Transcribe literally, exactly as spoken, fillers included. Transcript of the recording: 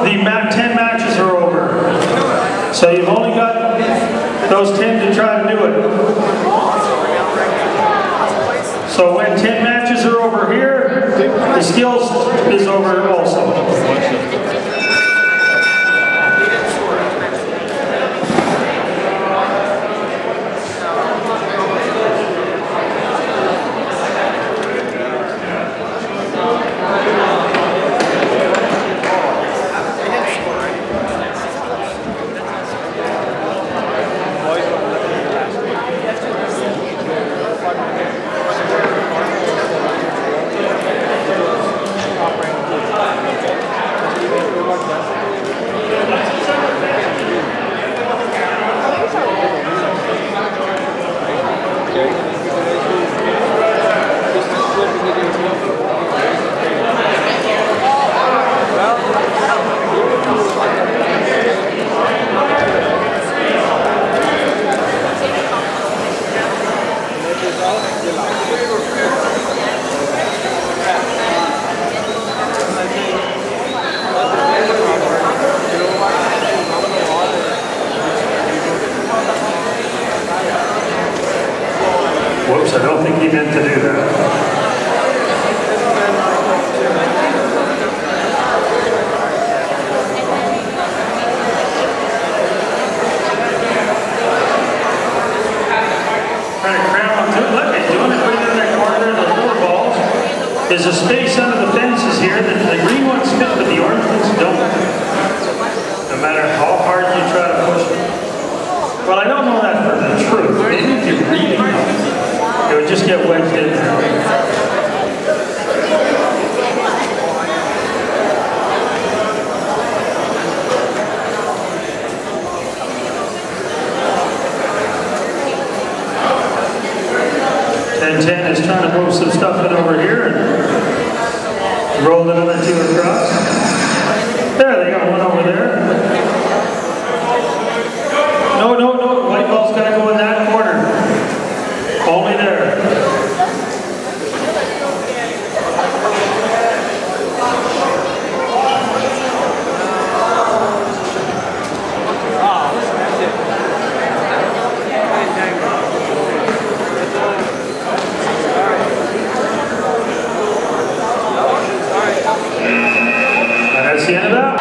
the mat, ten matches are over. So you've only got those ten to try to do it. So when ten matches are over here, the skills is over also. Whoops, I don't think he meant to do that. Trying to cram them through. Look, he's doing it right in that corner. The four balls. There's a space under the fences here. The, the green ones fit, but the orange ones don't. No matter how hard you try to push them. Well, I don't know that for the truth. Maybe if you really know, it would just get wedged in there. ten ten is trying to move some stuff in over here and roll it in.